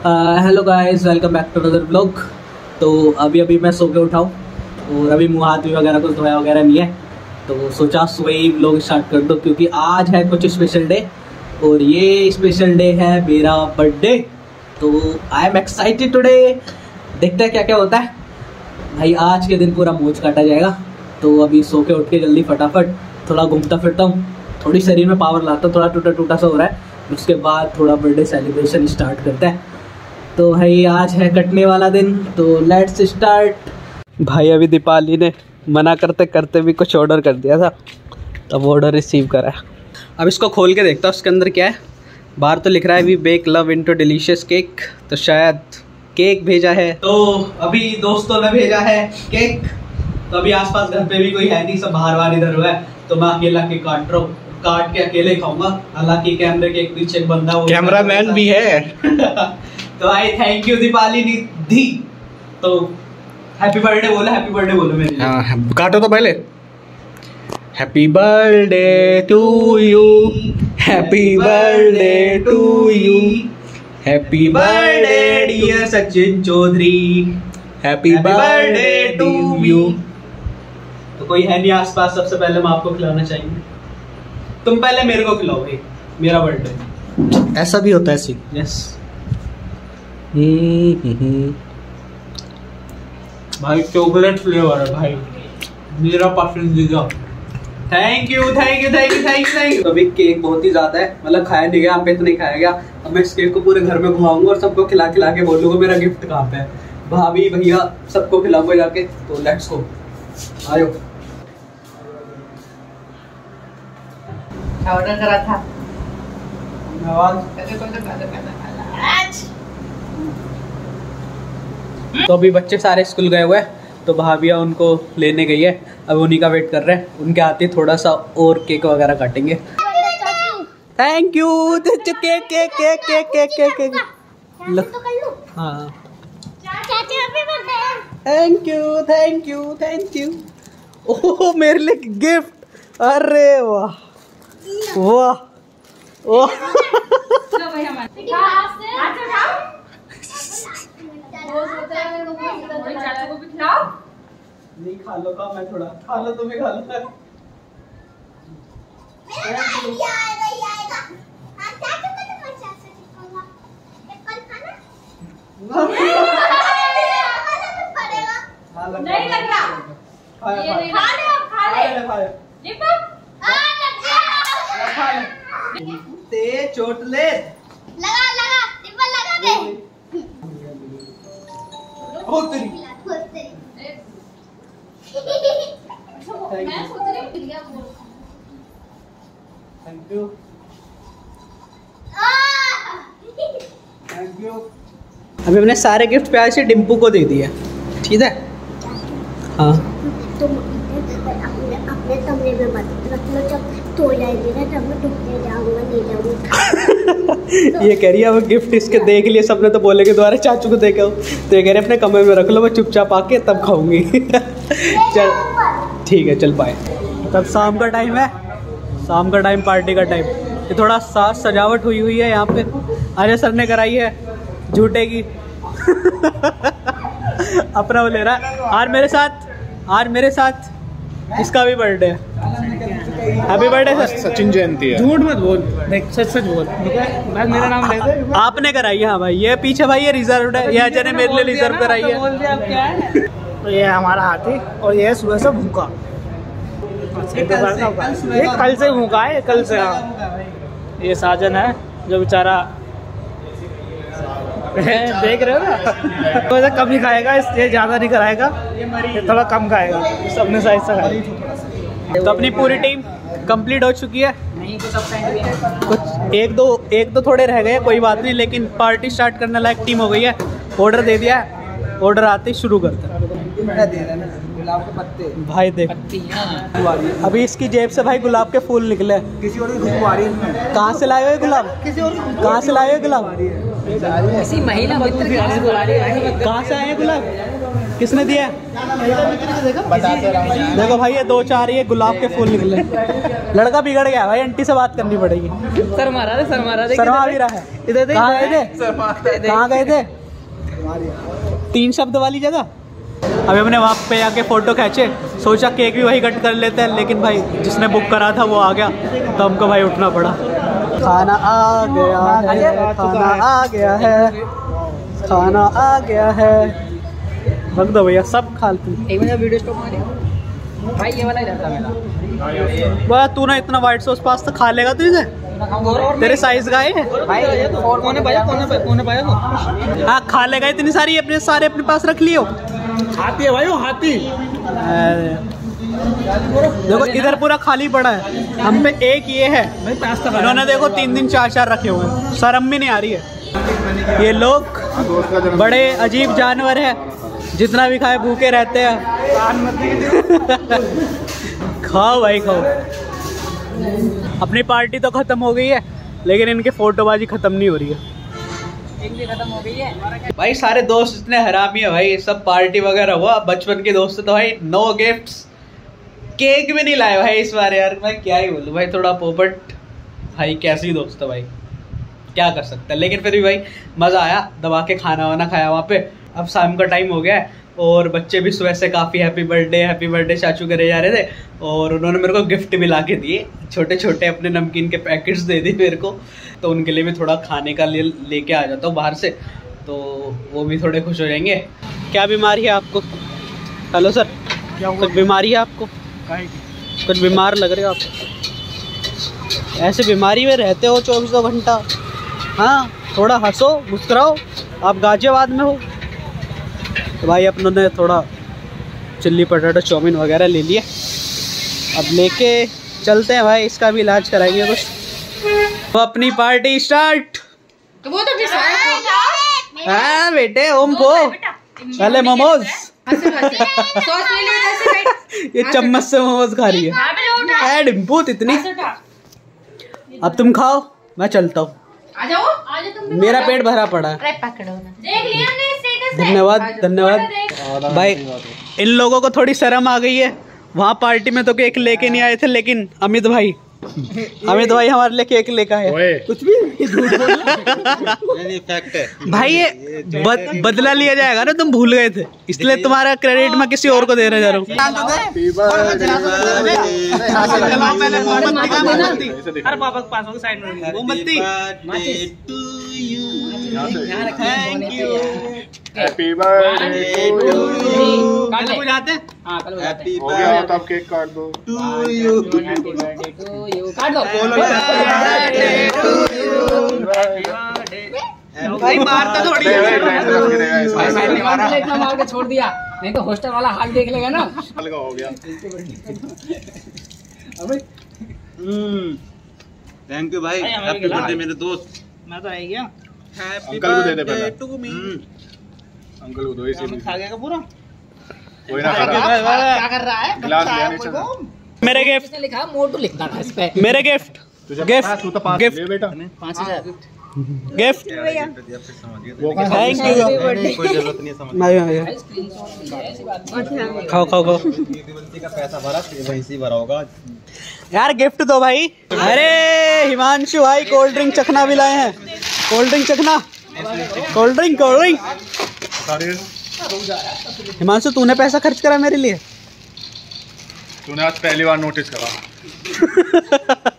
Hello guys, welcome back to another vlog. तो अभी मैं सो के उठाऊँ और अभी मुँह हाथ वगैरह कुछ धोया वगैरह नहीं है, तो सोचा सुबह ही व्लॉग स्टार्ट कर दो क्योंकि आज है कुछ स्पेशल डे और ये स्पेशल डे है मेरा बर्थडे। तो आई एम एक्साइटेड टुडे। देखते हैं क्या क्या होता है भाई। आज के दिन पूरा मौज काटा जाएगा। तो अभी सो के उठ के जल्दी फटाफट थोड़ा घूमता फिरता हूँ, थोड़ी शरीर में पावर लाता हूँ, थोड़ा टूटा टूटा सा हो रहा है। उसके बाद थोड़ा बर्थडे सेलिब्रेशन स्टार्ट करते हैं। तो भाई आज है कटने वाला दिन, तो लेट्स स्टार्ट। भाई अभी दीपाली ने मना करते करते भी कुछ ऑर्डर कर दिया था, तब ऑर्डर रिसीव करा है। अब इसको खोल के देखता हूँ उसके अंदर क्या है। बाहर तो लिख रहा है we bake love into delicious cake, तो शायद केक भेजा है। तो अभी दोस्तों ने भेजा है केक। तो अभी आसपास घर पे भी कोई है नहीं, सब बाहर इधर हुआ है, तो मैं अकेला केक काट रहा हूँ, काट के अकेले खाऊंगा। हालांकि कैमरे के एक पीछे एक बंदा, कैमरामैन भी है। तो I thank you Deepali Nidhi. तो हैप्पी बर्थडे बोलो मेरे। हाँ काटो तो पहले। Happy birthday to you, happy birthday to you, happy birthday dear Sachin Chaudhary, happy birthday to you. तो कोई है नहीं आसपास, सबसे पहले मैं आपको खिलाना चाहेंगे। तुम पहले मेरे को खिलाओ भाई, मेरा बर्थडे। ऐसा भी होता है सी। यस भाई, चॉकलेट फ्लेवर है भाई, मेरा पसंदीदा। Thank you. तो अभी केक बहुत ही ज्यादा है, मतलब खाया नहीं गया, आप इतना नहीं खाया गया। अब मैं इस केक को पूरे घर में घुमाऊंगा और सबको खिला के बोलूंगा मेरा गिफ्ट कहाँ पे है। भाभी भैया सबको खिलाऊंगा जाके। तो लेट्स गो, आयो। ऑर्डर करा था। तो अभी बच्चे सारे स्कूल गए हुए हैं, तो भाभिया उनको लेने गई है। अब उन्हीं का वेट कर रहे हैं, उनके आते थोड़ा सा और केक वगैरह काटेंगे। Thank you. केक हाँ, थैंक यू। ओह मेरे लिए गिफ्ट। अरे वाह वाह वाह। नहीं खा लो का, मैं थोड़ा खा लो, तुम्हें खा लो। नहीं लग रहा। ते चोटलेट लगा टिप्पल लगा दे। Thank you. अभी हमने सारे गिफ्ट प्यार से डिम्पू को दे दिया, ठीक है। हाँ तुम अपने कमरे में मत रख लो, जब तो जाएगी ना तब मैं ढूंढने जाऊंगा, नहीं जाऊंगा। ये कह रही है अब गिफ्ट इसके देख लिए सबने, तो बोलेंगे दोबारा चाचू को देखे हो, तो ये कह रहे अपने कमरे में रख लो, मैं चुपचाप आके तब खाऊंगी। चल ठीक है, चल बाय। तब शाम का टाइम है, शाम का टाइम, पार्टी का टाइम। ये थोड़ा साज सजावट हुई है यहाँ पे, अजय सर ने कराई है झूठे की। अपना वो ले रहा है। आज मेरे साथ इसका भी बर्थडे है। Happy birthday sir. सचिन जयंती है। झूठ मत बोल, सच बोल। मेरा नाम ले दे। आपने कराई है। हाँ भाई, ये पीछे भाई ये रिजर्व है, ये अजय ने मेरे लिए रिजर्व कराई है। तो ये हमारा हाथी और ये सुबह से भूखा, ये कल से भूखा है, कल से। हाँ ये साजन है जो बेचारा देख रहे हो ना, तो ये कम ही खाएगा, ये ज़्यादा नहीं कराएगा, ये थोड़ा कम खाएगा, सबने साइज से खाएगा। तो अपनी पूरी टीम कंप्लीट हो चुकी है। कुछ एक दो थोड़े रह गए, कोई बात नहीं, लेकिन पार्टी स्टार्ट करने लायक टीम हो गई है। ऑर्डर दे दिया है, ऑर्डर आते ही शुरू करते हैं। गुलाब के पत्ते भाई देख, अभी इसकी जेब से भाई गुलाब के फूल निकले। किसी और की खुशबू आ रही है। कहाँ से लाए हुए गुलाब? कहाँ से लाए हुए गुलाब? महिला मित्र कहाँ से आए हैं गुलाब? किसने दिया? देखो भाई ये 2-4 ये गुलाब के फूल निकले। लड़का बिगड़ गया भाई, आंटी से बात करनी पड़ेगी। सर मारा शर्मा भी रहा है। इधर कहाँ गए थे? कहाँ गए थे? 3 शब्द वाली जगह। अभी हमने वहाँ पे आके फोटो खींचे, सोचा केक भी वही कट कर लेते हैं, लेकिन भाई जिसने बुक करा था वो आ गया तो हमको भाई उठना पड़ा। खाना आ गया है, खाना आ गया है, खाना आ गया है। रख दो भैया, सब खा ली। एक मिनट वीडियो स्टॉप मारिए भाई, ये वाला ही रहता मेरा। वाह, तू ना इतना व्हाइट सॉस पास्ता खा लेगा तू इसे? तेरे साइज का है भाई, कौन पाया हाँ, खा लेगा इतनी सारी, अपने सारे अपने पास रख लियो। हाथी है भाई, वो हाथी। देखो इधर पूरा खाली पड़ा है, हम पे एक ये है। इन्होंने देखो 3 दिन 4 रखे हुए हैं, शर्म भी नहीं आ रही है। ये लोग बड़े अजीब जानवर है, जितना भी खाए भूखे रहते हैं। खाओ भाई खाओ। अपनी पार्टी तो खत्म हो गई है, लेकिन इनके फोटोबाजी खत्म नहीं हो रही है। खत्म हो गई है भाई सारे दोस्त इतने हरामी है भाई, सब पार्टी वगैरह हुआ, बचपन के दोस्त तो भाई नो गिफ्ट्स, केक भी नहीं लाए भाई इस बार। यार मैं क्या ही बोलूं भाई, थोड़ा पोपट भाई, कैसी दोस्त है भाई, क्या कर सकते हैं। लेकिन फिर भी भाई मज़ा आया, दबा के खाना वाना खाया वहाँ पे। अब शाम का टाइम हो गया है और बच्चे भी सुबह से काफ़ी हैप्पी बर्थडे चाचू करे जा रहे थे, और उन्होंने मेरे को गिफ्ट भी ला के दिए, छोटे छोटे अपने नमकीन के पैकेट्स दे दिए मेरे को। तो उनके लिए भी थोड़ा खाने का लेके आ जाता हूँ बाहर से, तो वो भी थोड़े खुश हो जाएंगे। क्या बीमारी है आपको? हेलो सर, कुछ बीमारी है आपको? कुछ बीमार लग रहे हो आप, ऐसे बीमारी में रहते हो 24 घंटा। हाँ, थोड़ा हंसो मुस्कुराओ, आप गाजियाबाद में हो। तो भाई अपनों ने थोड़ा चिल्ली पटाटो चाउमीन वगैरह ले लिया, अब लेके चलते हैं भाई, इसका भी इलाज कराएंगे कुछ। तो अपनी पार्टी स्टार्ट। तो वो तो हाँ बेटे, ओम को पहले मोमोज। ये चम्मच से मोमोज खा रही है डिम्पू इतनी। अब तुम खाओ, मैं चलता हूँ, मेरा पेट भरा पड़ा है। धन्यवाद भाई। इन लोगों को थोड़ी शर्म आ गई है, वहाँ पार्टी में तो केक लेके नहीं आए थे, लेकिन अमित भाई हमारे लिए केक लेकर आए। कुछ भी फैक्ट है भाई, ये बदला लिया जाएगा ना, तुम भूल गए थे, इसलिए तुम्हारा क्रेडिट मैं किसी और को देने जा रहा हूँ। Happy birthday to you. कल बुझाते हैं? हाँ कल बुझाते हैं। हो गया तो अब केक काट दो। To you happy birthday to you. काट दो। भाई मारता थोड़ी है। मैंने मार के छोड़ दिया, नहीं तो हॉस्टल वाला हाल देख लेगा ना। हल्का हो गया। थैंक यू भाई, हैप्पी बर्थडे मेरे दोस्त। मैं तो आई गया। अंकल को दे दे पहले। अंकल को दो, इसे खा गया पूरा। कोई ना खा। क्या कर रहा है? गिलास ले आने चल। मेरे गिफ्ट लिखा मोटू लिखता था इस पे। मेरे गिफ्ट तू तो 5 ले बेटा। 5000 गिफ्ट। Thank you. कोई जरूरत नहीं है समझ। खाओ खाओ खाओ। का पैसा भरा वहीं से भरा होगा। यार गिफ्ट दो भाई। अरे हिमांशु भाई कोल्ड ड्रिंक चखना भी लाए हैं। कोल्ड ड्रिंक चखना, कोल्ड ड्रिंक। हिमांशु तूने पैसा खर्च करा मेरे लिए? तूने आज पहली बार नोटिस करा।